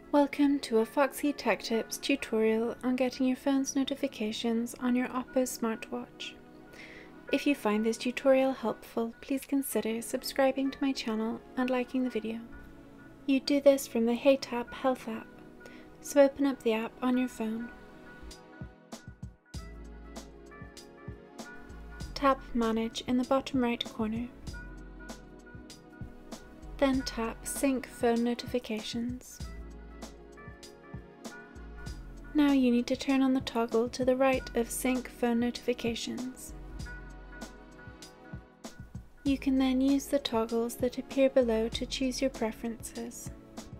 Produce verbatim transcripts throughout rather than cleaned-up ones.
Welcome to a Foxy Tech Tips tutorial on getting your phone's notifications on your Oppo smartwatch. If you find this tutorial helpful, please consider subscribing to my channel and liking the video. You do this from the Heytap Health app, so open up the app on your phone. Tap Manage in the bottom right corner. Then tap Sync Phone Notifications. Now you need to turn on the toggle to the right of Sync Phone Notifications. You can then use the toggles that appear below to choose your preferences.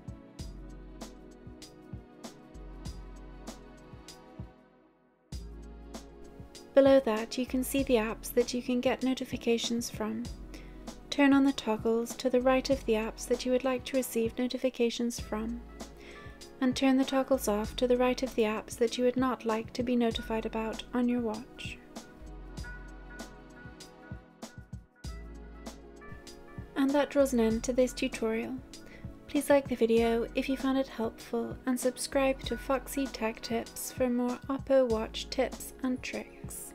Below that, you can see the apps that you can get notifications from. Turn on the toggles to the right of the apps that you would like to receive notifications from, and turn the toggles off to the right of the apps that you would not like to be notified about on your watch. And that draws an end to this tutorial. Please like the video if you found it helpful, and subscribe to Foxy Tech Tips for more Oppo watch tips and tricks.